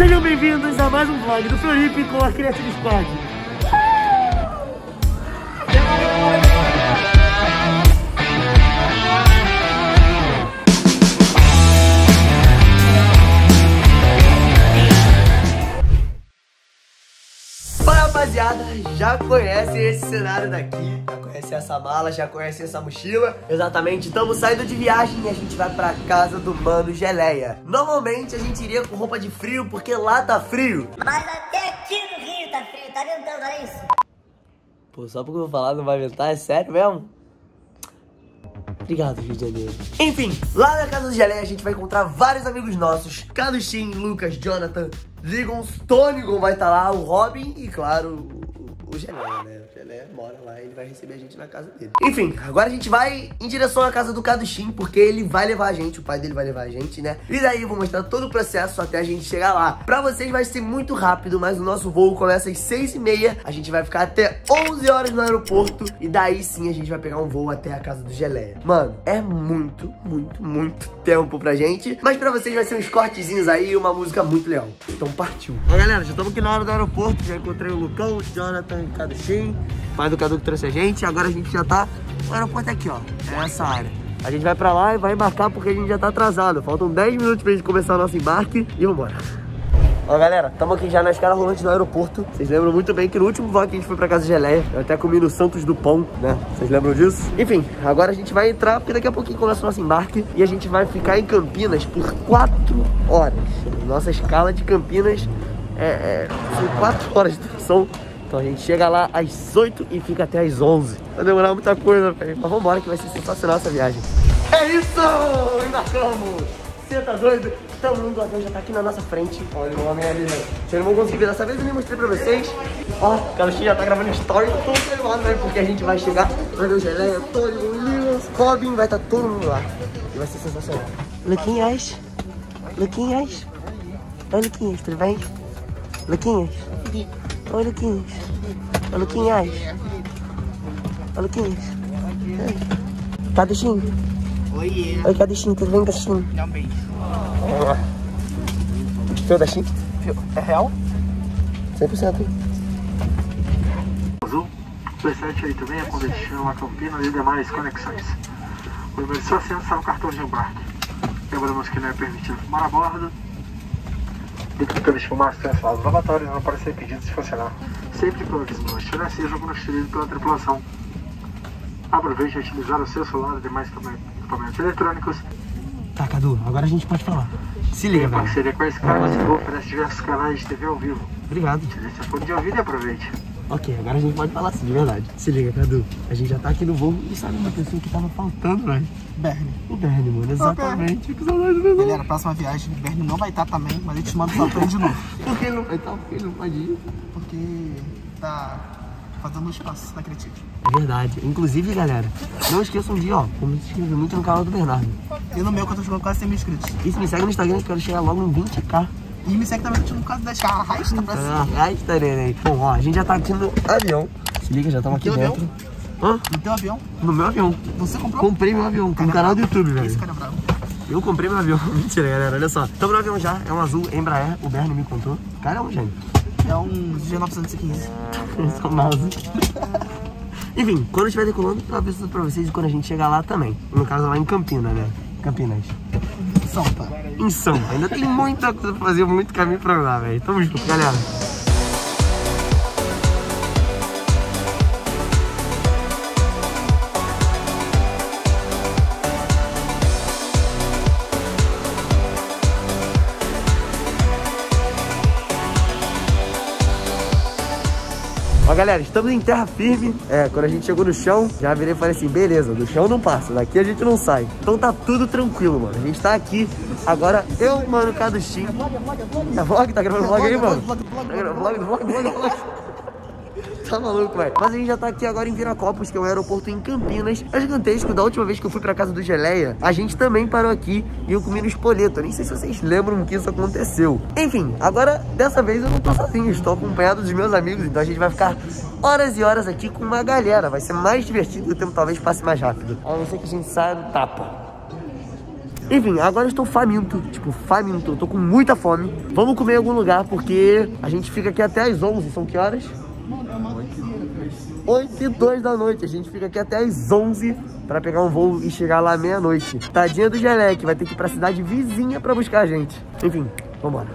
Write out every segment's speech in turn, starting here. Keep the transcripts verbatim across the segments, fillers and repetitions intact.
Sejam bem-vindos a mais um vlog do Floripe com a Creative Squad. Fala, rapaziada, já conhece esse cenário daqui, já conhece essa mala, já conhece essa mochila. Exatamente, estamos saindo de viagem e a gente vai pra casa do Mano Geleia. Normalmente a gente iria com roupa de frio porque lá tá frio, mas até aqui no Rio tá frio, tá ventando, olha isso. Pô, só porque eu vou falar não vai ventar, é sério mesmo? Obrigado, Rio de Janeiro. Enfim, lá na casa do Geleia a gente vai encontrar vários amigos nossos. Caduchin, Lucas, Jonathan, Ligons, Tônigon vai estar lá, o Robin e, claro, o, o Geleia, né? O Geleia mora lá, ele vai receber a gente na casa dele. Enfim, agora a gente vai em direção à casa do Caduchin, porque ele vai levar a gente, o pai dele vai levar a gente, né? E daí eu vou mostrar todo o processo até a gente chegar lá. Pra vocês vai ser muito rápido, mas o nosso voo começa às seis e meia. A gente vai ficar até onze horas no aeroporto e daí sim a gente vai pegar um voo até a casa do Geleia. Mano, é muito, muito, muito tempo pra gente, mas pra vocês vai ser uns cortezinhos aí e uma música muito legal. Então partiu. Ó, galera, já estamos aqui na hora do aeroporto. Já encontrei o Lucão, o Jonathan e o Caduchin, pai do Cadu que trouxe a gente. Agora a gente já tá... O aeroporto é aqui, ó. É essa área. A gente vai pra lá e vai embarcar porque a gente já tá atrasado. Faltam dez minutos pra gente começar o nosso embarque e vambora. Ó, galera, estamos aqui já na escada rolante do aeroporto. Vocês lembram muito bem que no último vlog que a gente foi pra casa de Geleia, eu até comi no Santos do Pão, né? Vocês lembram disso? Enfim, agora a gente vai entrar porque daqui a pouquinho começa o nosso embarque e a gente vai ficar em Campinas por quatro horas. Nossa escala de Campinas é, é, são quatro horas de duração. Então a gente chega lá às oito e fica até às onze. Vai demorar muita coisa, velho. Mas vambora que vai ser sensacional essa viagem. É isso! Embarcamos! Você tá doido? Tamo indo, o avião já tá aqui na nossa frente. Olha o homem ali, né? Vocês não vão conseguir ver dessa vez, eu nem mostrei pra vocês. Ó, o Caluchinho já tá gravando story. Tô todo animado, né? Porque a gente vai chegar, vai ver o Geleia, Tônigon, Ligons, Robin, vai estar tá todo mundo lá. E vai ser sensacional. Luquinhas, Luquinhas. Oi, Luquinhas, tudo bem? Luquinhas. Oi, Luquinhas. Oi, Luquinhas. Oi, Luquinhas. Caduchinho. Oi, Oi, Caduchinho, tudo bem, Caduchinho? dá um beijo. Fio da Chim? É real? cem por cento. Azul, dois sete oito seis com destino a Campinas e demais conexões. O número de seu assento está no cartão de embarque. Lembramos que não é permitido fumar a bordo. Detectores de fumaça são instalados lavatórios e não podem ser impedidos de funcionar. Sempre que o aviso não estiver aceso ou construído pela tripulação. Aproveite a utilizar o seu celular e demais equipamentos eletrônicos. Tá, Cadu, agora a gente pode falar. Se liga, Em velho. parceria com a Sky, você oferece diversos canais de T V ao vivo. Obrigado. Utilize seu fone de ouvido e aproveite. Ok, agora a gente pode falar assim, de verdade. Se liga, Cadu. A gente já tá aqui no voo e sabe uma pessoa que tava faltando, velho? Bernie. O Bernie, mano. Exatamente. Que saudade do Galera, a próxima viagem, o Bernie não vai estar também, mas a gente manda só pra ele de novo. Por que ele não vai estar? Porque ele não pode ir. Porque tá fazendo espaço na Creative. É verdade. Inclusive, galera, não esqueçam de, ó, como se inscrever muito no canal do Bernardo. E no meu, que eu tô jogando quase cem mil inscritos. E se me segue no Instagram, que eu quero chegar logo no vinte k. E me segue também no caso das caras, arrasta pra cima. Ah, aí está, neném. Bom, ó, a gente já tá aqui no avião. Se liga, já estamos aqui No teu dentro. Hã? No teu avião, No meu avião. você comprou? Comprei meu avião, com o canal do YouTube, velho. Esse cara é bravo. Eu comprei meu avião. Mentira, galera, olha só. Estamos no avião já, é um azul Embraer, o Bernie me contou. Cara, é um gênio. É um G novecentos e quinze. Só mouse. Enfim, quando estiver decolando, eu aviso tudo pra vocês e quando a gente chegar lá também. No caso, lá em Campinas, né? Campinas. Sampa. Em Sampa. Ainda tem muita coisa pra fazer, muito caminho pra andar, velho. Tamo junto, galera. Ó, galera, estamos em terra firme. É, quando a gente chegou no chão, já virei e falei assim, beleza, do chão não passa, daqui a gente não sai. Então tá tudo tranquilo, mano. A gente tá aqui, agora eu, mano, Caduchin. É vlog? Tá gravando vlog aí, mano? Tá gravando vlog, vlog, vlog, vlog. Tá maluco, velho. Mas a gente já tá aqui agora em Viracopos, que é um aeroporto em Campinas. É gigantesco. Da última vez que eu fui pra casa do Geleia, a gente também parou aqui e eu comi no espoleto. Eu nem sei se vocês lembram que isso aconteceu. Enfim, agora, dessa vez eu não tô sozinho. Estou acompanhado dos meus amigos. Então a gente vai ficar horas e horas aqui com uma galera. Vai ser mais divertido e o tempo talvez passe mais rápido. A não ser que a gente saia no tapa. Enfim, agora eu estou faminto, tipo, faminto, eu tô com muita fome. Vamos comer em algum lugar, porque a gente fica aqui até as onze, são que horas? oito e dois da noite, a gente fica aqui até as onze pra pegar um voo e chegar lá meia-noite. Tadinha do Gelé, que vai ter que ir pra cidade vizinha pra buscar a gente. Enfim, vambora.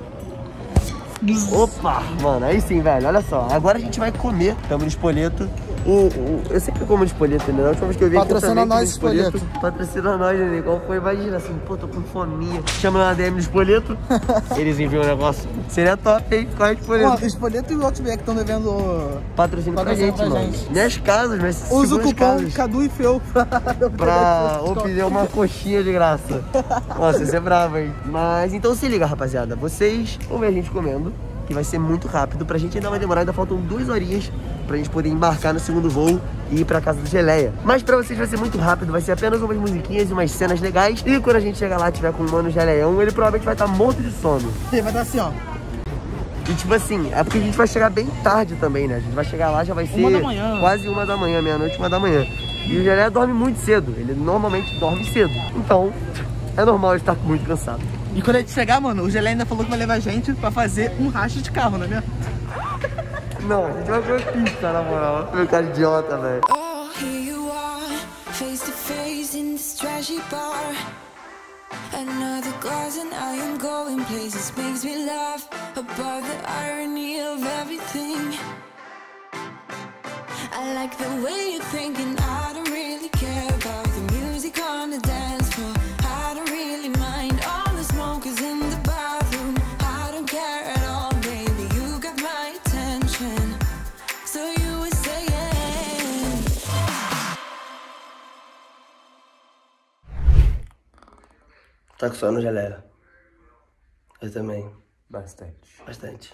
Opa, mano, aí sim, velho, olha só. Agora a gente vai comer, estamos no Espoleto. O, o, eu sempre como de Espoleto, né? A última vez que eu vi aqui eu Patrocina nós, Espoleto. Patrocina nós, né? Qual foi? Imagina assim, pô, tô com fominha. Chama na D M do Espoleto. Eles enviam o negócio. Seria top, hein? Qual é o Espoleto? Pô, o Espoleto e o Outback estão devendo patrocínio pra patrocínio gente, pra mano. gente. Minhas casas, mas usa o cupom Cadu e Feu pra, pra obter uma coxinha de graça. Nossa, isso é bravo, hein? Mas então se liga, rapaziada. Vocês vão ver a gente comendo, que vai ser muito rápido. Pra gente ainda vai demorar, ainda faltam duas horinhas pra gente poder embarcar no segundo voo e ir pra casa do Geleia. Mas pra vocês vai ser muito rápido, vai ser apenas umas musiquinhas e umas cenas legais. E quando a gente chegar lá, tiver com o mano Geleião, ele provavelmente vai estar morto de sono. Vai estar assim, ó. E tipo assim, é porque a gente vai chegar bem tarde também, né? A gente vai chegar lá, já vai ser uma da manhã. Quase uma da manhã, meia-noite, uma da manhã. E o Geleia dorme muito cedo, ele normalmente dorme cedo. Então, é normal ele estar muito cansado. E quando a gente chegar, mano, o Gelé ainda falou que vai levar a gente pra fazer um racha de carro, não é mesmo? Não, a gente vai comer pizza, na moral. Meu cara idiota, velho. Oh, here you are, face to face in this trashy bar. Another glass and I am going places. Makes me laugh about the irony of everything. I like the way you're thinking. I don't really care about the music on the dance floor. I don't really mind all the smokers in the bathroom. I don't care at all, baby. You got my attention. So you were saying. Tá com sono, Geleia? Eu também. Bastante. Bastante.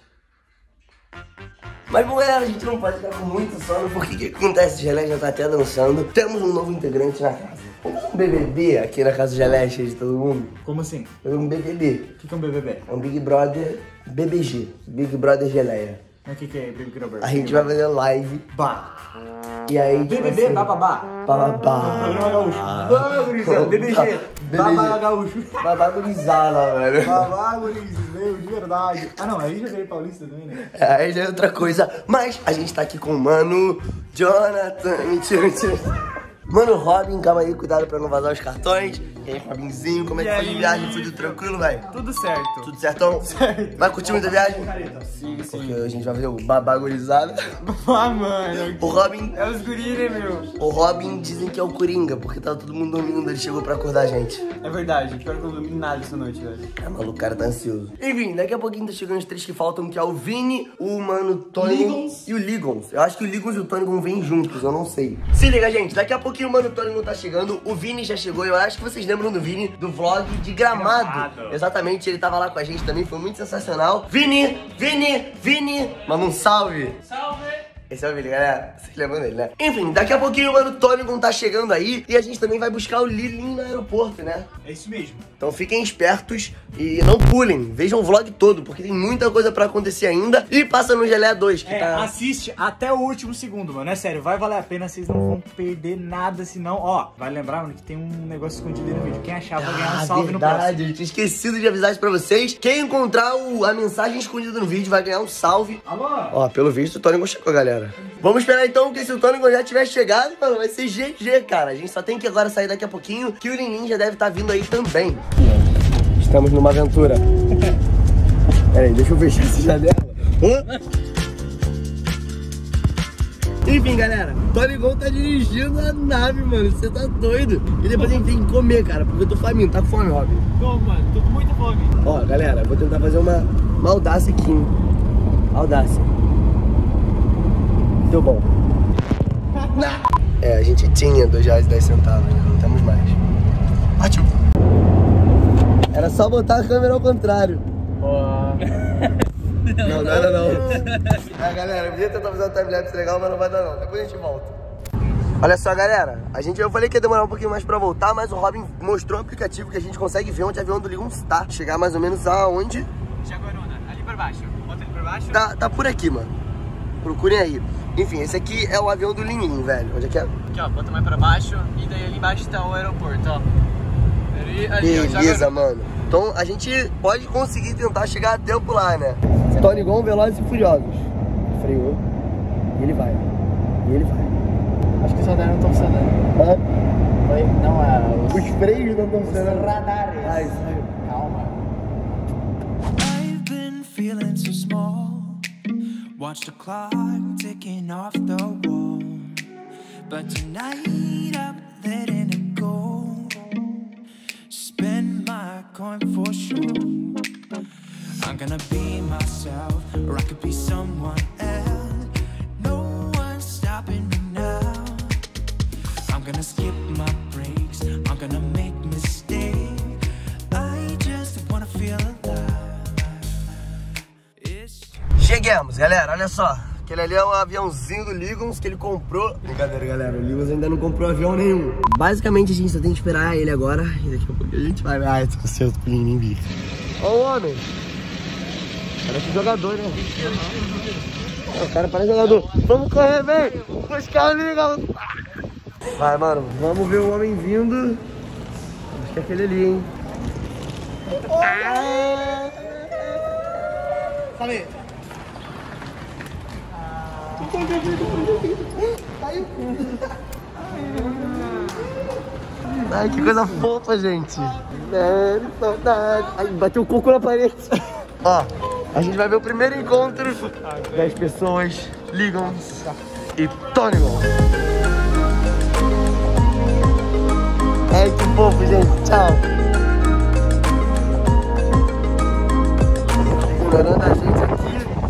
Mas bom, galera, a gente não pode ficar com muito sono, porque o que acontece? O Geleia já tá até dançando. Temos um novo integrante na casa. Temos um B B B aqui na casa do Geleia, cheio de todo mundo. Como assim? Um B B B. O que, que é um B B B? É um Big Brother B B G. Big Brother Geleia. O que, que é Big Brother? A gente vai fazer live. Bah. E aí, B B B, bababá. Bababá. Programa gaúcho. Babá, gurizada. B B G. Babá gaúcho. Babá gurizada, velho. Babá gurizada, meu, de verdade. Ah, não, aí já veio paulista também, né? É, aí já é outra coisa. Mas a gente tá aqui com o mano Jonathan. Mentira, mentira. Mano, Robin, calma aí, cuidado pra não vazar os cartões. E aí, Robinzinho, como é que foi a viagem? Tudo tranquilo, velho? Tudo certo. Tudo certão? Certo. Vai curtir muito a viagem? Sim, sim. Porque a gente vai fazer o babagurizado. Ah, mano. O Robin... É os guri, né, meu? O Robin dizem que é o Coringa, porque tava todo mundo dormindo, ele chegou pra acordar a gente. É verdade, pior que eu não dormi nada essa noite, velho. É, maluco, o cara tá ansioso. Enfim, daqui a pouquinho tá chegando os três que faltam, que é o Vini, o mano Tony Ligons. e o Ligons. Eu acho que o Ligons e o Tony vêm juntos, eu não sei. Se liga, gente, daqui a pouquinho o mano Tony tá chegando, o Vini já chegou. Eu acho que vocês lembram do Vini, do vlog de Gramado. Gramado. Exatamente, ele tava lá com a gente também, foi muito sensacional. Vini, Vini, Vini, manda um salve. Salve! Esse é o Vini, galera. Vocês lembram dele, né? Enfim, daqui a pouquinho o mano Tony tá chegando aí e a gente também vai buscar o Lilinho no aeroporto, né? É isso mesmo. Então fiquem espertos e não pulem, vejam o vlog todo, porque tem muita coisa pra acontecer ainda. E passa no Geleia dois, que é, tá... assiste até o último segundo, mano, é sério, vai valer a pena, vocês não vão perder nada, senão, ó, vai lembrar, mano, que tem um negócio escondido aí no vídeo, quem achar vai ganhar um salve no próximo. Verdade, eu tinha esquecido de avisar isso pra vocês. Quem encontrar o, a mensagem escondida no vídeo vai ganhar um salve. Alô? Ó, pelo visto o Tony chegou, galera. Vamos esperar então, que se o Tony já tiver chegado, mano, vai ser G G, cara. A gente só tem que agora sair daqui a pouquinho, que o Lininho já deve estar vindo aí também. Estamos numa aventura. Pera aí, deixa eu fechar essa janela. Enfim, galera, Tony Gon tá dirigindo a nave, mano. Você tá doido. E depois a gente tem que comer, cara, porque eu tô faminto. Tá com fome, Robin? Tô, mano, tô com muita fome. Ó, galera, eu vou tentar fazer uma, uma audácia aqui, hein? Audácia. Deu bom. É, a gente tinha dois reais e dez centavos, né? Não temos mais. Partiu. Era só botar a câmera ao contrário. Não, não era não. É, galera, eu podia tentar fazer uma timelapse legal, mas não vai dar não. Depois a gente volta. Olha só, galera. A gente, eu falei que ia demorar um pouquinho mais pra voltar, mas o Robin mostrou um aplicativo que a gente consegue ver onde o avião do Ligon está. Chegar mais ou menos aonde? Jaguarona, ali pra baixo. Bota ali pra baixo. Tá, tá por aqui, mano. Procurem aí. Enfim, esse aqui é o avião do Lininho, velho. Onde é que é? Aqui, ó, bota mais pra baixo e daí ali embaixo tá o aeroporto, ó. Beleza, mano. Então a gente pode conseguir tentar chegar a tempo lá, né? Tonigon, Velozes e Furiosos. Freou. E ele vai. E ele vai. Acho que os radares não estão funcionando. Hã? Foi? Não, é... Os, Os freios não estão funcionando. os radares. Ah, isso aí. Calma. I've been feeling so small. Watch the clock ticking off the wall. But tonight I'm letting it go. Spend my coin for sure. I'm gonna be myself, or I could be someone else. No one's stopping me now. I'm gonna skip my breaks. I'm gonna make mistakes. I just wanna feel alive. It's Cheguemos, galera, olha só. Aquele ali é um aviãozinho do Ligons que ele comprou. Brincadeira, galera, o Ligons ainda não comprou avião nenhum. Basicamente a gente só tem que esperar ele agora. E daqui a pouco a gente vai. Ai, tô com certo pequenininho vir. Ó o homem. Parece jogador, né? O cara parece jogador. Vamos correr, vem! Buscar o Ligons! Vai, mano, vamos ver o homem vindo. Acho que é aquele ali, hein? Falei. Ai, que coisa fofa, gente. Velho, saudade. Ai, bateu o coco na parede. Ó, a gente vai ver o primeiro encontro das pessoas Ligons e Tonigon. Ai, que fofo, gente. Tchau. Ignorando a gente aqui.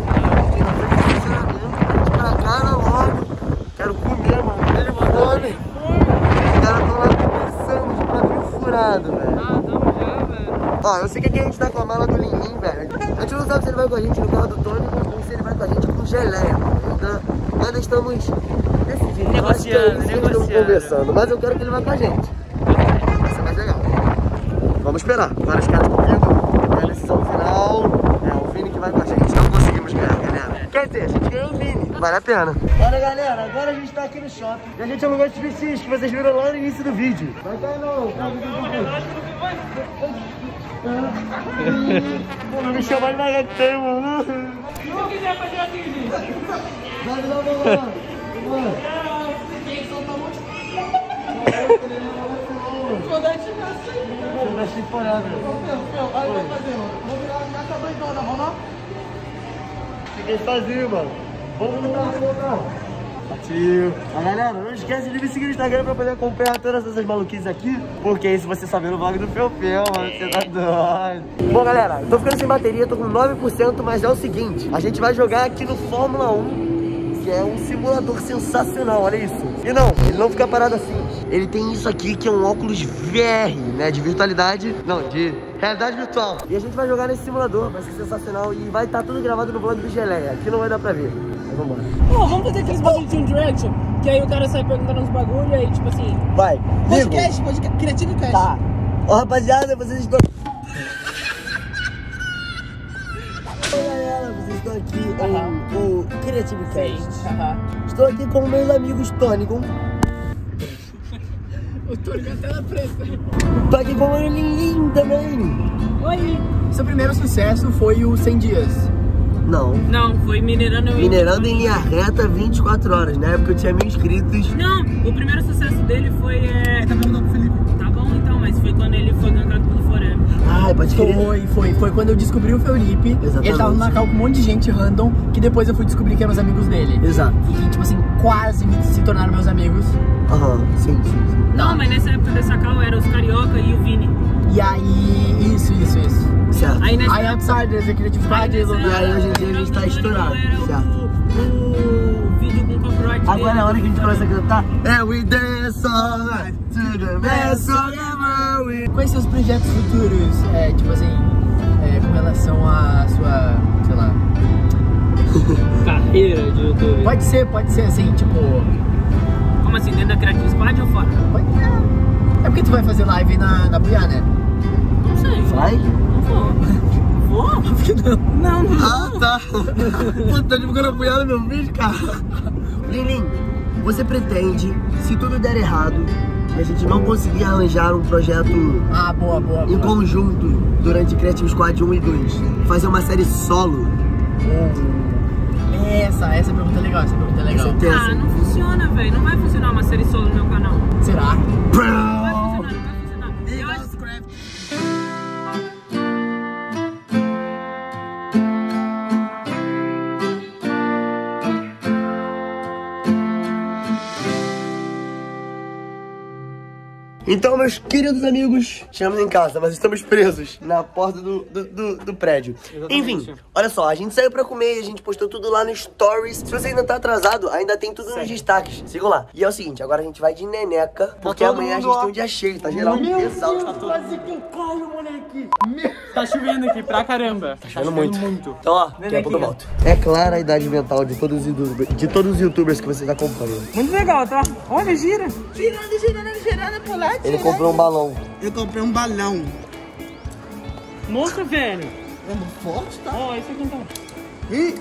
Quero comer, mano. Ele fome. Os caras estão lá começando de quadril furado, velho. Ah, tamo já, velho. Ó, eu sei que aqui a gente tá com a mala do Linguim, velho. A gente não sabe se ele vai com a gente no carro do Tony ou se ele vai com a gente com geleia, mano. Então, ainda estamos decidindo. Negociando, eu acho que é isso que eles estão conversando. Mas eu quero que ele vá com a gente. Vai ser mais legal. Vamos esperar. Vários caras estão vindo. É a decisão final. É o Vini que vai com a gente. Não conseguimos ganhar, galera. Quer dizer, a gente ganhou o Vini. Vale a pena. Olha, galera, agora a gente tá aqui no shopping. E a gente alugou esses vestidos que vocês viram lá no início do vídeo. Vai cair não. Pô, não me chama de magatão, mano. Se não quiser fazer assim, gente. Vai, vai, vai, vai. Vai. Vou dar esse braço aí. Vou dar esse temporada. Vai, vai fazer, mano. Vou virar a minha tabanhona, vamos lá? Fiquei sozinho, mano. Vamos voltar, vamos voltar. Partiu. Ah, galera, não esquece de me seguir no Instagram pra poder acompanhar todas essas maluquices aqui. Porque aí se você só vê no vlog do Felpel, mano, você tá doido. Bom, galera, eu tô ficando sem bateria, tô com nove por cento, mas é o seguinte. A gente vai jogar aqui no Fórmula um, que é um simulador sensacional, olha isso. E não, ele não fica parado assim. Ele tem isso aqui que é um óculos V R, né, de virtualidade, não, de realidade virtual. E a gente vai jogar nesse simulador, vai ser sensacional e vai estar tudo gravado no vlog do Geleia. Aqui não vai dar pra ver, mas vambora. Pô, vamos fazer aqueles bagulho de Team Direction, que aí o cara sai perguntando uns bagulho e aí tipo assim... Vai, ligo. Podcast, podcast, Criativo Cast. Tá. Ó, rapaziada, vocês estão... Oi, galera, vocês estão aqui em o Criativo Cast. Aham. Estou aqui com meus amigos Tonigon. O Tony com a tela preta. Tô aqui com o Linguim também. Oi. Seu primeiro sucesso foi o cem dias. Não. Não, foi Minerando em... Minerando em linha reta vinte e quatro horas. Na época eu tinha mil inscritos. Não, o primeiro sucesso dele foi... É... Tá perguntando pro Felipe. Tá bom então, mas foi quando ele foi gankado pelo Forever. Ai, pode crer. Foi, foi, foi quando eu descobri o Felipe. Exatamente. Ele tava no Macau com um monte de gente random, que depois eu fui descobrir que eram os amigos dele. Exato. E que, tipo assim, quase me- se tornaram meus amigos. Aham, sim, sim, sim. Não, mas nessa época dessa cal era os Carioca e o Vini. E aí, isso, isso, isso. Certo. Aí nessa Aí Outsiders, a Creative Card, Aí E aí hoje em dia a gente tá estourado, era certo. o, o vídeo com copyright Agora dele. é a hora que a gente começa a cantar. É, we dance all night to the best song ever we... Quais seus projetos futuros, é, tipo assim, é, com relação à sua, sei lá... Carreira de YouTube. Pode ser, pode ser assim, tipo... Como assim, dentro da Creative Squad ou fora? Pode, é. É porque tu vai fazer live na, na Buiá, né? Não sei. Vai? Não vou. Vou? Não, não. Ah, tá. Pô, tá divulgando apoiado no meu vídeo, cara. Lilim, você pretende, se tudo der errado, e a gente não conseguir arranjar um projeto Ah, boa, boa, em boa. conjunto durante Creative Squad um e dois. Fazer uma série solo. Essa, essa pergunta é legal, essa pergunta é legal. Você tem Ah, essa- não funciona, velho. Não vai funcionar uma série solo no meu canal. Não Será? vai funcionar, não vai funcionar. Eu acho... Então, meus queridos amigos, chegamos em casa, mas estamos presos na porta do, do, do, do prédio. Enfim, olha só, a gente saiu pra comer e a gente postou tudo lá no Stories. Se você ainda tá atrasado, ainda tem tudo nos destaques. Sigam lá. E é o seguinte, agora a gente vai de neneca, porque todo amanhã a mundo, gente ó. tem um dia cheio, tá geral exausto. Quase que eu caio, moleque. Tá chovendo aqui pra caramba. Tá Chovendo muito. Então, ó, daqui a pouco eu volto. É clara a idade mental de todos os youtubers, de todos os youtubers que vocês acompanham. Muito legal, tá? Olha, gira. Girando, girando, girando pro lado. Ele comprou um balão. Eu comprei um balão. Nossa, velho. É muito forte, tá? Ó, esse aqui então. Ih!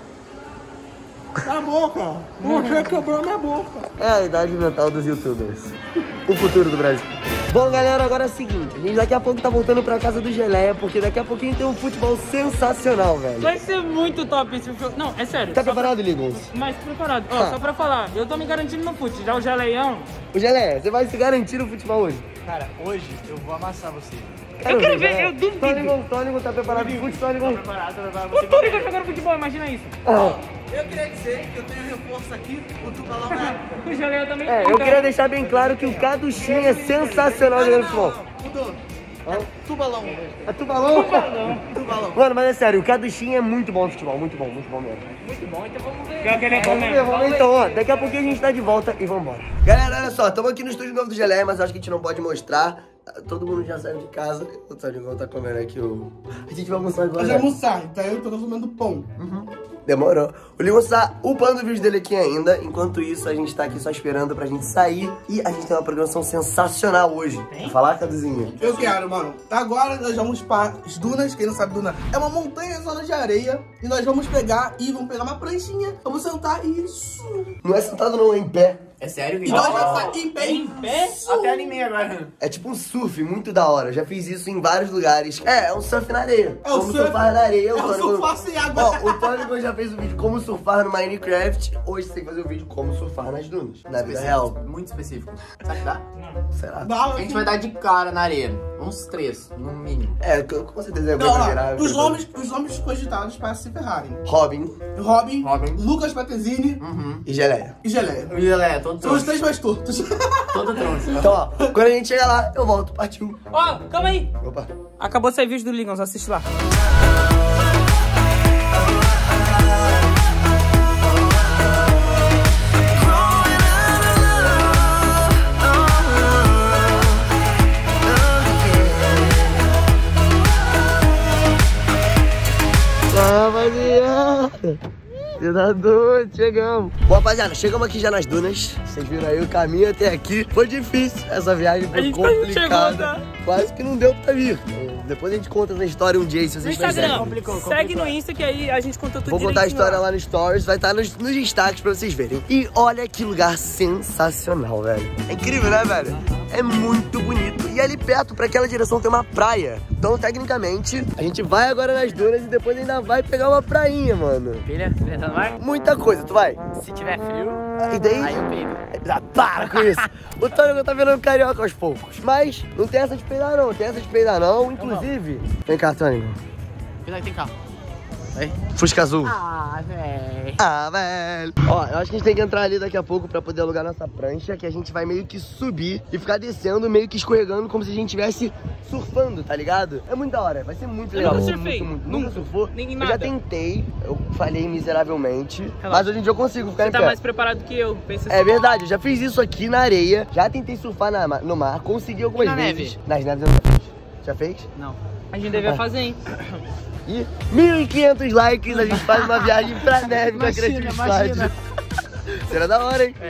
Cala a boca! Você quebrou minha boca. É a idade mental dos youtubers. O futuro do Brasil. Bom, galera, agora é o seguinte. A gente daqui a pouco tá voltando pra casa do Geleia, porque daqui a pouquinho tem um futebol sensacional, velho. Vai ser muito top esse filme. Não, é sério. Tá só preparado, Ligons? pra- Mais preparado. Ó, Tá. só pra falar, eu tô me garantindo no fute. Já o Geleião. O Geleia, você vai se garantir no futebol hoje? Cara, hoje eu vou amassar você. Eu quero ver, eu duvido. Tônigo, Tônigo, tá preparado pro fute, Tônigo? Preparado, preparado. O Túnico jogando futebol, imagina isso. Ah, Eu queria dizer que eu tenho reforço aqui, o tubalão é... O Geleião também. é, eu queria deixar bem claro que o Caduchinho é sensacional jogando futebol. Mudou. Tubalão. É tubalão? Tubalão. Mano, mas é sério, o Caduchinho é muito bom no futebol, muito bom, muito bom mesmo. Muito bom, então vamos ver. Quer querer Vamos ver, vamos ver então, ó. Daqui a pouquinho a gente tá de volta e vambora. Galera, olha só, estamos aqui no estúdio novo do Geleia, mas acho que a gente não pode mostrar. Todo mundo já saiu de casa. O Tônigo tá comendo aqui o... A gente vai almoçar agora. Eu já almoçar, então eu tô comendo pão. Demorou. O Ligons tá upando o vídeo dele aqui ainda. Enquanto isso, a gente tá aqui só esperando pra gente sair. E a gente tem uma programação sensacional hoje. Vai falar, Caduzinho? Eu quero, mano. Agora nós vamos para as dunas. Quem não sabe, duna é uma montanha zona de areia. E nós vamos pegar e vamos pegar uma pranchinha. Vamos sentar isso. Não é sentado não, é em pé. É sério? E nós vamos sair em pé. Em pé? Até animei agora. É tipo um surf, muito da hora. Já fiz isso em vários lugares. É, é um surf na areia. É o como surf- surfar na areia. O é o Tônigo- surfar sem água. Ó, o Tônigo já fez o vídeo como surfar no Minecraft. Hoje você tem que fazer o vídeo como surfar nas dunas. Na vida real. Muito específico. Sabe que dá? Será? Não, A gente vai dar de cara na areia. Uns três, no mínimo. É, com com certeza é Não, ó, virar. os nomes, os nomes cogitados para se ferrarem. Robin Robin, Robin. Lucas Patezini e Geleia. e Geleia. E galera, todo São os tronco. três mais tortos. Todo tronco. Então, ó, quando a gente chegar lá, eu volto. Partiu. Ó, calma aí. Opa. Acabou de sair vídeo do Ligons, assiste lá. Rapaziada, cidadão, chegamos. Bom, rapaziada, chegamos aqui já nas dunas. Vocês viram aí o caminho até aqui. Foi difícil, essa viagem foi gente quase complicada. chegou, tá? Quase que não deu pra vir. Depois a gente conta essa história um dia, se No vocês Instagram, quiserem. segue no Insta que aí a gente conta tudo Vou contar a direitinho história lá no Stories, vai estar nos, nos destaques pra vocês verem. E olha que lugar sensacional, velho. É incrível, né, velho? É muito bonito. E ali perto, pra aquela direção, tem uma praia. Então, tecnicamente, a gente vai agora nas dunas e depois ainda vai pegar uma prainha, mano. Filha, filha, não vai? Muita coisa, tu vai? Se tiver frio, E daí? aí eu peido. Ah, para com isso. O Tônigo tá virando carioca aos poucos. Mas não tem essa de peidar não, tem essa de peidar não. Inclusive... Vem cá, Tônigo. Cuidado que tem carro. Fusca azul. Ah, véi. Ah, velho. Ó, eu acho que a gente tem que entrar ali daqui a pouco pra poder alugar nossa prancha, que a gente vai meio que subir e ficar descendo, meio que escorregando, como se a gente estivesse surfando, tá ligado? É muito da hora, vai ser muito Eu legal. nunca muito, surfei. muito, muito. Nunca. Nunca surfou? Nem Eu nada. já tentei, eu falhei miseravelmente, Relaxa. mas hoje em dia eu consigo ficar Você em tá pé. mais preparado que eu, pensa É assim. verdade, eu já fiz isso aqui na areia, já tentei surfar na, no mar, consegui algumas E na vezes. neve? Nas neves eu nunca fiz. Já fez? Não. A gente devia fazer, hein? E mil e quinhentos likes, a gente faz uma viagem pra neve com a Imagina, Creative Squad. imagina. Será da hora, hein? É,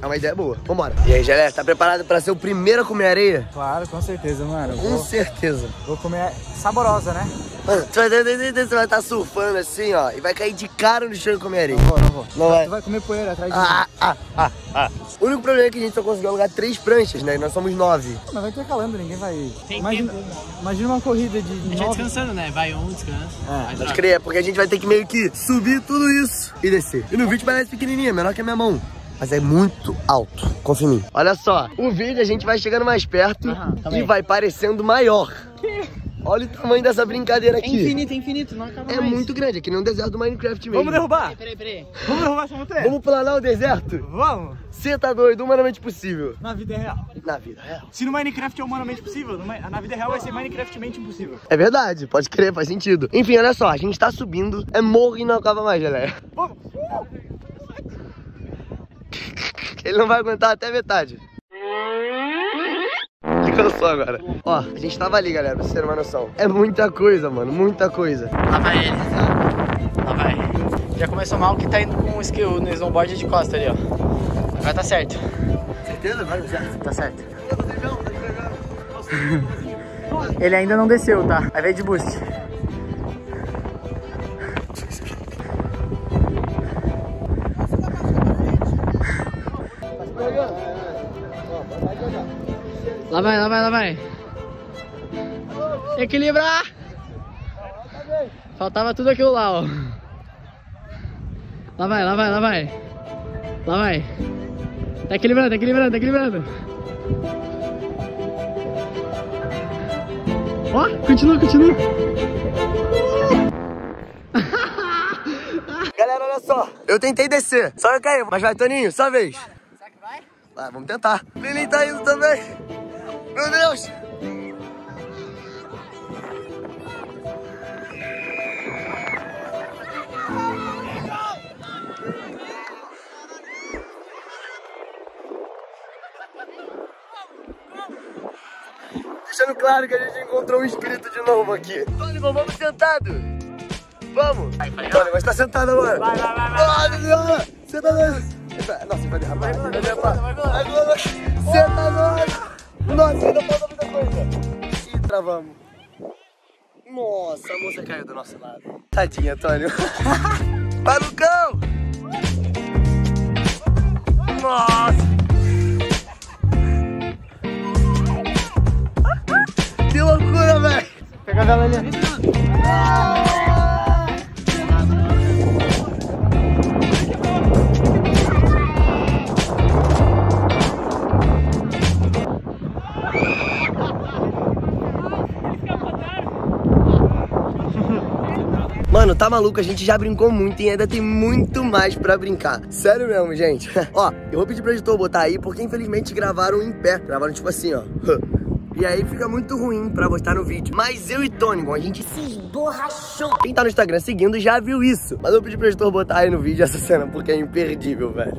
É uma ideia boa. Vambora. E aí, Gelé, tá preparado pra ser o primeiro a comer areia? Claro, com certeza, mano. Com Vou, certeza. vou comer saborosa, né? Mano, tu vai, você vai estar surfando assim, ó, e vai cair de cara no chão e comer areia. Não vou, não vou. Não vai? Tu vai comer poeira atrás de mim. Ah, ah, ah, ah. O único problema é que a gente só conseguiu alugar três pranchas, né? E nós somos nove. Mas vai intercalando, ninguém vai... Tem Imagina, tempo. imagina uma corrida de A gente vai nove... descansando, né? Vai um, descansa. É. Vai Pode crer, porque a gente vai ter que meio que subir tudo isso e descer. E no vídeo parece pequenininha, menor que a minha mão. Mas é muito alto, confia em mim. Olha só, o vídeo a gente vai chegando mais perto Aham, e também. vai parecendo maior. Olha o tamanho dessa brincadeira É aqui. infinito, é infinito, não acaba É mais. muito grande, é que nem um deserto do Minecraft mesmo. Vamos derrubar? Peraí, peraí. Vamos derrubar essa montanha? Vamos planar o deserto? Vamos? Você tá doido, humanamente possível. Na vida real. Na vida real. Se no Minecraft é humanamente possível, no Mi- na vida real vai ser Minecraftmente impossível. É verdade, pode crer, faz sentido. Enfim, olha só, a gente tá subindo, é morro e não acaba mais, galera. Vamos! Ele não vai aguentar até metade. Ele cansou agora. Ó, a gente tava ali, galera, pra vocês terem uma noção. É muita coisa, mano, muita coisa. Lá vai ele. Lá vai. Já começou mal que tá indo com o skill no snowboard de costa ali, ó. Vai tá certo. Certeza? Vai dar certo. Tá certo. Ele ainda não desceu, tá? Vai ver de boost. Lá vai, lá vai, lá vai. Equilibrar! Faltava tudo aquilo lá, ó. Lá vai, lá vai, lá vai. Lá vai. Tá equilibrando, tá equilibrando, tá equilibrando. Ó, continua, continua. Galera, olha só, eu tentei descer, só eu caí, mas vai, Toninho, sua vez. Será que vai? Vai, vamos tentar. Lili tá indo também. Meu Deus. Deixando claro que a gente encontrou um inscrito de novo aqui. Tony, vamos sentado. Vamos. Tony, mas tá sentado agora. Vai, vai, vai. Vai, vai. Você tá doido. Nossa, vai derrapar. Vai derrapar. Agora. Você tá doido. Nossa, ainda falta muita coisa. Ih, travamos. Nossa, a moça caiu do nosso lado. Tadinha, Antônio. Vai, Lucão. Nossa. Que loucura, velho! Pega a vela ali. Mano, tá maluco? A gente já brincou muito e ainda tem muito mais pra brincar. Sério mesmo, gente. Ó, eu vou pedir pro editor botar aí, porque infelizmente gravaram em pé. Gravaram tipo assim, ó. E aí fica muito ruim pra postar no vídeo. Mas eu e Tony, a gente se esborrachou. Quem tá no Instagram seguindo já viu isso. Mas eu pedi pro editor botar aí no vídeo essa cena, porque é imperdível, velho.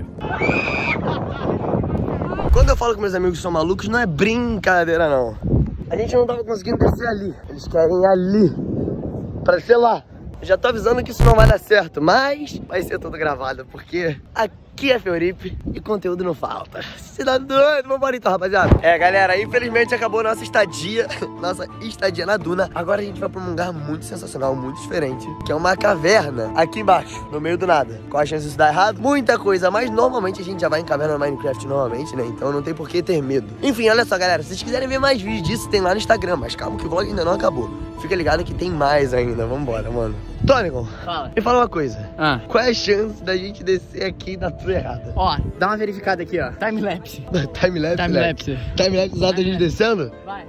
Quando eu falo que meus amigos são malucos, não é brincadeira, não. A gente não tava conseguindo descer ali. Eles querem ali. Pra descer lá. Já tô avisando que isso não vai dar certo, mas vai ser tudo gravado, porque aqui é Feuripe e conteúdo não falta. Você tá doido? Vambora então, rapaziada. É, galera, infelizmente acabou nossa estadia, nossa estadia na duna. Agora a gente vai pra um lugar muito sensacional, muito diferente, que é uma caverna aqui embaixo, no meio do nada. Qual a chance disso dar errado? Muita coisa, mas normalmente a gente já vai em caverna no Minecraft normalmente, né? Então não tem por que ter medo. Enfim, olha só, galera, se vocês quiserem ver mais vídeos disso, tem lá no Instagram, mas calma que o vlog ainda não acabou. Fica ligado que tem mais ainda, vambora, mano. Tônico, Fala. me fala uma coisa. Ah. Qual é a chance da gente descer aqui e dar tudo errado? Ó, dá uma verificada aqui, ó. Timelapse. Timelapse? Timelapse. né? Timelapse exato da gente descendo? Vai.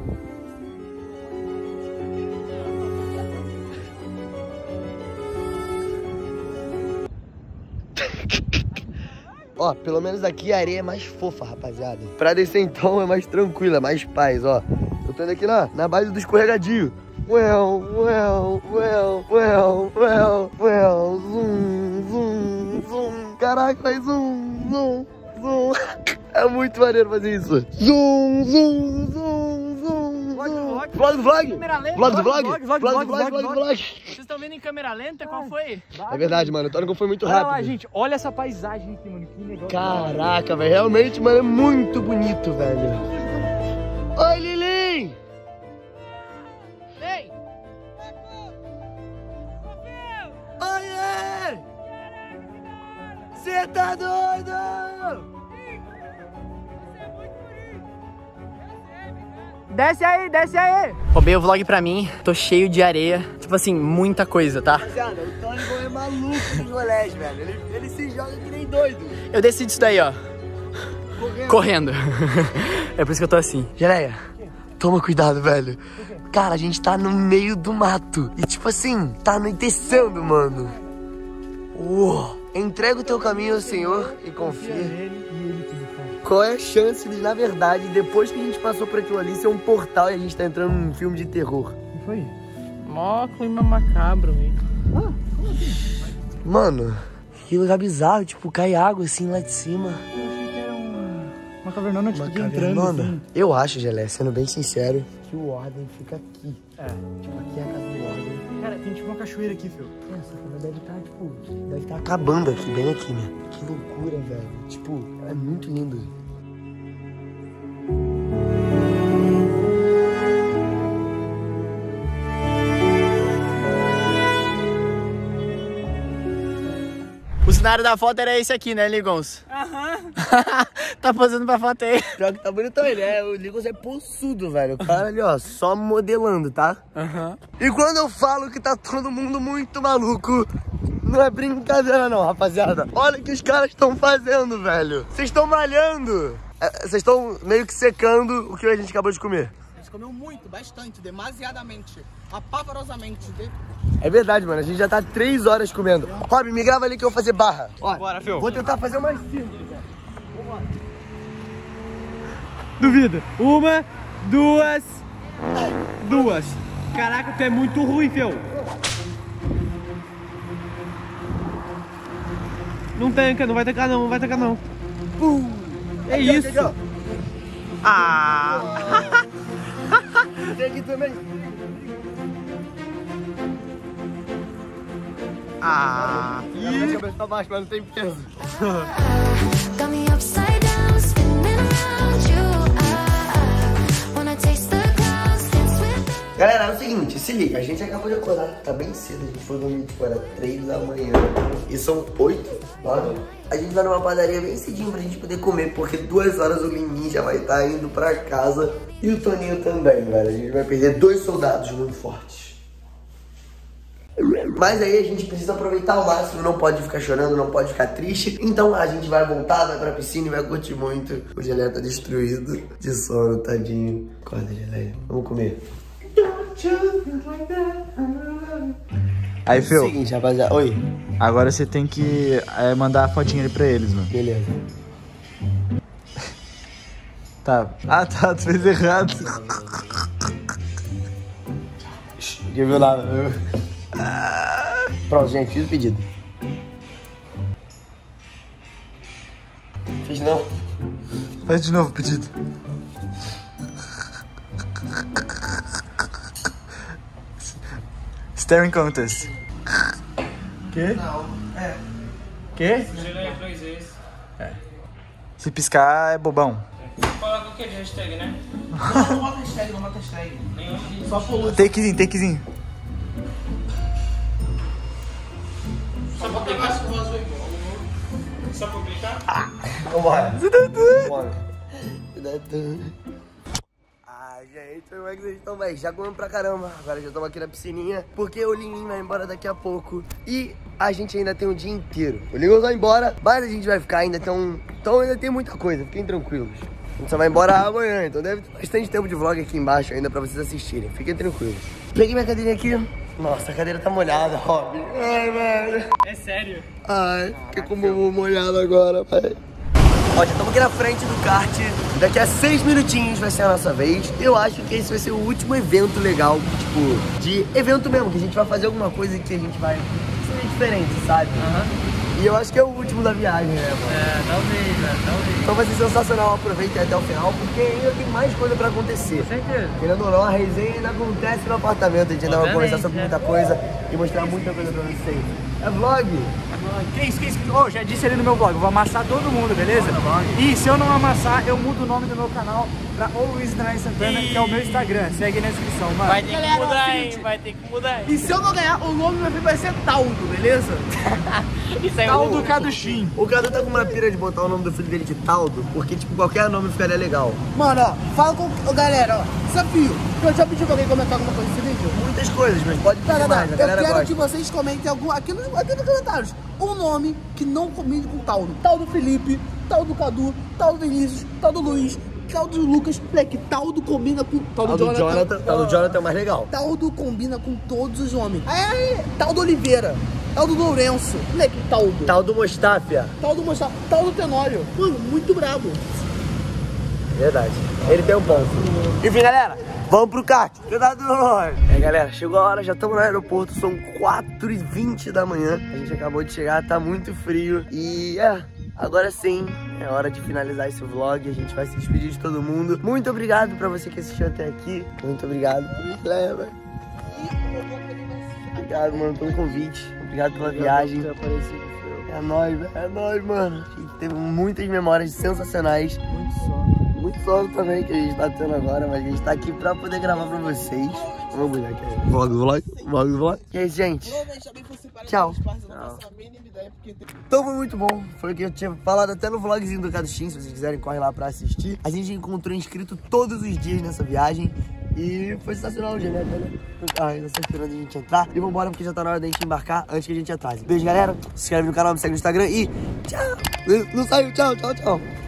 Ó, pelo menos aqui a areia é mais fofa, rapaziada. Pra descer então é mais tranquila, mais paz, ó. Eu tô indo aqui na, na base do escorregadio. Well, well, well, well, well, well, zoom, zoom, zoom. Caraca, faz zoom, zoom, zoom. É muito maneiro fazer isso. Zoom, zoom, zoom, zoom, zoom. Vlog do vlog? Vlog do vlog? Vlog do vlog, vlog do vlog. estão vendo em câmera lenta? Qual foi? É verdade, mano. O Tônico foi muito Olha rápido. lá, gente. Olha essa paisagem aqui, mano. Que negócio. Caraca, velho. Realmente, mano, é muito bonito, velho. Oi, Lili! Vem! Oiê! Você tá doido? Desce aí, desce aí! Roubei o vlog pra mim, tô cheio de areia. Tipo assim, muita coisa, tá? Rapaziada, o Tônico é maluco nos rolés, velho. Ele, ele se joga que nem doido. Eu desci disso daí, ó. Correndo. Correndo. É por isso que eu tô assim. Geleia, toma cuidado, velho. Cara, a gente tá no meio do mato. E tipo assim, tá anoitecendo, mano. Uou. Entrega o teu caminho ao Senhor e confia. Qual é a chance de, na verdade, depois que a gente passou por aquilo ali, ser um portal e a gente tá entrando num filme de terror? O que foi? Mó clima macabro, velho. Ah, como assim? Mano, que lugar bizarro, tipo, cai água assim lá de cima. Eu achei que era uma, uma cavernona, tipo, Uma que entrando cavernona. assim. Eu acho, Gelé, sendo bem sincero, que o Warden fica aqui. É. Tipo, aqui é a casa do Warden. Cara, tem tipo uma cachoeira aqui, filho. Essa cara deve estar, tipo, deve estar acabando aqui, bem aqui, né? Que loucura, velho. Tipo, é muito lindo. O cenário da foto era esse aqui, né, Ligons? Aham. Tá posando pra foto aí. Pior que tá bonitão ele, é. O Ligons é possudo, velho. O cara ali, ó, só modelando, tá? Aham. E quando eu falo que tá todo mundo muito maluco, não é brincadeira não, rapaziada. Olha o que os caras estão fazendo, velho. Vocês estão malhando. Vocês estão meio que secando o que a gente acabou de comer. A gente comeu muito, bastante, demasiadamente, apavorosamente. De... É verdade, mano. A gente já tá três horas comendo. Rob, me grava ali que eu vou fazer barra. Ó, Bora, Fio. vou tentar fazer umas cinco. Duvido. Uma, duas, duas. Caraca, tu é muito ruim, Fio. Não tanca, não vai tancar não, não vai tancar não. Pum. É Aqui, isso. aqui, ó. Ah! Tem aqui também. Ah! Minha cabeça tá baixa, mas não tem peso. Got me upside down, spinning around you. I wanna taste the clouds, dance with the... Galera, é o seguinte, se liga, a gente acabou de acordar, tá bem cedo, a gente foi dormir, tipo, era três da manhã e são oito, nove. A gente vai numa padaria bem cedinho pra gente poder comer, porque duas horas o Lininho já vai estar indo pra casa e o Toninho também, velho. A gente vai perder dois soldados muito fortes. Mas aí a gente precisa aproveitar ao máximo, não pode ficar chorando, não pode ficar triste. Então a gente vai voltar, vai pra piscina e vai curtir muito. O Geleia tá destruído de sono, tadinho. Acorda, Geleia, vamos comer. Aí, Fio, Seguinte, rapaziada. Oi. agora você tem que é, mandar a fotinha ali pra eles, mano. Beleza. Tá. Ah, tá, tu fez errado. Já viu lá? Pronto, gente, fiz o pedido. Fiz não? Faz de novo o pedido. Staring contest. Que? Não, é. Que? É. Se piscar é bobão. Coloca o que de hashtag, né? Não, não bota hashtag, não bota hashtag. Só polui. Takezinho, takezinho. Só publicar? Só publicar? Vambora. Vambora. Ai, gente, como é que vocês estão, velho? Já comemos pra caramba. Agora já estamos aqui na piscininha, porque o Lininho vai embora daqui a pouco. E a gente ainda tem um dia inteiro. O Lininho vai embora, mas a gente vai ficar ainda. Então, então ainda tem muita coisa, fiquem tranquilos. A gente só vai embora amanhã, então deve ter bastante tempo de vlog aqui embaixo ainda pra vocês assistirem. Fiquem tranquilos. Peguei minha cadeirinha aqui. Nossa, a cadeira tá molhada, Rob. Ai, velho. É sério? Ai, fiquei com o bumbum molhado agora, velho. Ó, já estamos aqui na frente do kart. Daqui a seis minutinhos vai ser a nossa vez. Eu acho que esse vai ser o último evento legal, tipo, de evento mesmo, que a gente vai fazer alguma coisa que a gente vai ser diferente, sabe? Aham. E eu acho que é o último da viagem, né, mano? É, talvez, né? Talvez. Então vai ser sensacional, aproveitem até o final, porque ainda tem mais coisa pra acontecer. Com certeza. Querendo ou não, a resenha ainda acontece no apartamento, a gente ainda vai Obviamente, conversar sobre né? muita coisa e mostrar muita coisa pra vocês. É vlog? Que isso, que isso? Oh, já disse ali no meu vlog, eu vou amassar todo mundo, beleza? E se eu não amassar, eu mudo o nome do meu canal pra O Luiz Danai Santana, que é o meu Instagram. Segue na descrição, mano. Vai ter que Galera, mudar, é o hein? seguinte. Vai ter que mudar, hein? E se eu não ganhar, o nome do meu filho vai ser Taldo, beleza? Isso aí é Taldo o... Caduchim. O Cadu tá com uma pira de botar o nome do filho dele de Taldo, porque, tipo, qualquer nome ficaria legal. Mano, ó, fala com... Ô, galera, ó, desafio. Eu já pedi pra alguém comentar alguma coisa nesse vídeo? Muitas coisas, mas pode Tá, pedir tá, tá. mais, a Eu galera quero gosta. que vocês comentem algum, aqui, no, aqui nos comentários um nome que não combine com Taldo. Taldo Felipe, Taldo Cadu, Taldo Vinícius, Taldo Luiz, Taldo Lucas. Moleque, Taldo combina com Taldo Taldo Jonathan. Jonathan, Taldo Jonathan é o mais legal. Taldo combina com todos os nomes. Aí, Taldo Oliveira, Taldo Lourenço, moleque, Taldo. Taldo Mostáfia. Taldo Mostrar, Taldo Tenório. Mano, muito brabo. Verdade. Ele tem um ponto. Enfim, galera, vamos pro kart. Cuidado. É, galera, chegou a hora, já estamos no aeroporto, são quatro e vinte da manhã. A gente acabou de chegar, tá muito frio. E é, agora sim, é hora de finalizar esse vlog. A gente vai se despedir de todo mundo. Muito obrigado pra você que assistiu até aqui. Muito obrigado. Leva. Obrigado, mano, pelo convite. Obrigado pela viagem. É nóis, velho. É nóis, mano. A gente teve muitas memórias sensacionais. Muito sono. Muito sono também que a gente tá tendo agora, mas a gente tá aqui pra poder gravar pra vocês. Vamos lá, aqui. Vlog, vlog, vlog, vlog. E aí, gente? Tchau. Tchau. Então foi muito bom. Foi o que eu tinha falado até no vlogzinho do Caduchim. Se vocês quiserem, corre lá pra assistir. A gente encontrou inscrito todos os dias nessa viagem. E foi sensacional o dia, né? No carro ainda só esperando a gente entrar. E vambora porque já tá na hora da gente embarcar antes que a gente atrase. Beijo, galera. Se inscreve no canal, me segue no Instagram e tchau. Não saiu, tchau, tchau, tchau.